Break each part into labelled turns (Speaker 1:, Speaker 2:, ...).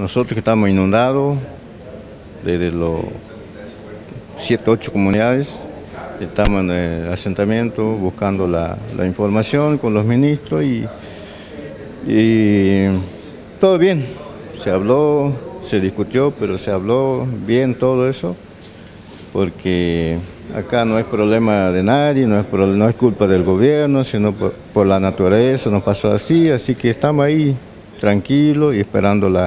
Speaker 1: Nosotros que estamos inundados desde los 7, 8 comunidades, estamos en el asentamiento buscando la información con los ministros y todo bien. Se habló, se discutió, pero se habló bien todo eso, porque acá no es problema de nadie, no es culpa del gobierno, sino por la naturaleza, nos pasó así que estamos ahí tranquilos y esperando la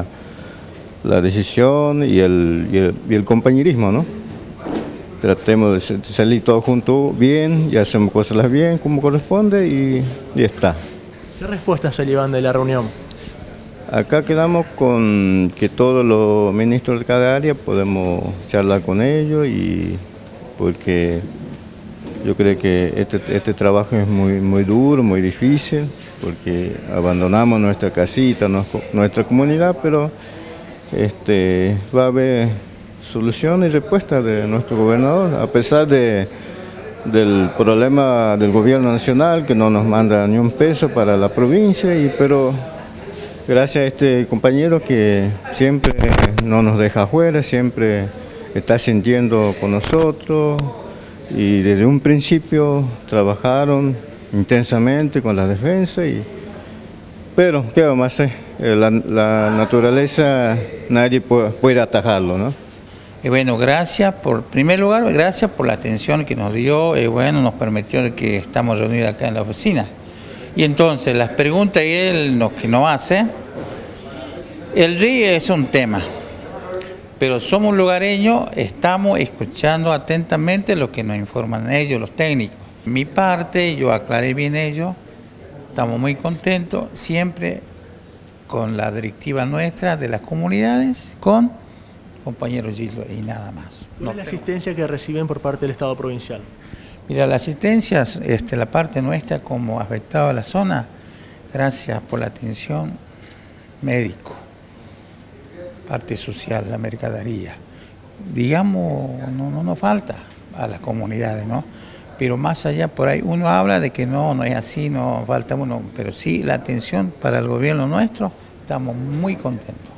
Speaker 1: decisión y el compañerismo, ¿no? Tratemos de salir todos juntos bien y hacemos cosas bien como corresponde y está.
Speaker 2: ¿Qué respuestas se llevan de la reunión?
Speaker 1: Acá quedamos con que todos los ministros de cada área podemos charlar con ellos, y porque yo creo que este trabajo es muy duro, muy difícil, porque abandonamos nuestra casita, nuestra comunidad, pero va a haber soluciones y respuestas de nuestro gobernador, a pesar del problema del gobierno nacional, que no nos manda ni un peso para la provincia, pero gracias a este compañero que siempre no nos deja afuera, siempre está sintiendo con nosotros, y desde un principio trabajaron intensamente con la defensa, pero ¿qué vamos a hacer? La naturaleza nadie puede atajarlo, ¿no?
Speaker 3: Bueno, en primer lugar, gracias por la atención que nos dio, bueno, nos permitió que estamos reunidos acá en la oficina. Y entonces, las preguntas que nos hace, el río es un tema, pero somos lugareños, estamos escuchando atentamente lo que nos informan ellos, los técnicos. Mi parte, yo aclaré bien ellos, estamos muy contentos, siempre con la directiva nuestra de las comunidades, con compañeros Gildo y nada más.
Speaker 2: ¿Cuál es la asistencia que reciben por parte del Estado provincial?
Speaker 3: Mira, la asistencia, la parte nuestra como afectado a la zona, gracias por la atención médico, parte social, la mercadería. Digamos, no nos falta a las comunidades, ¿no? Pero más allá, por ahí uno habla de que no es así, no falta uno, pero sí la atención para el gobierno nuestro, estamos muy contentos.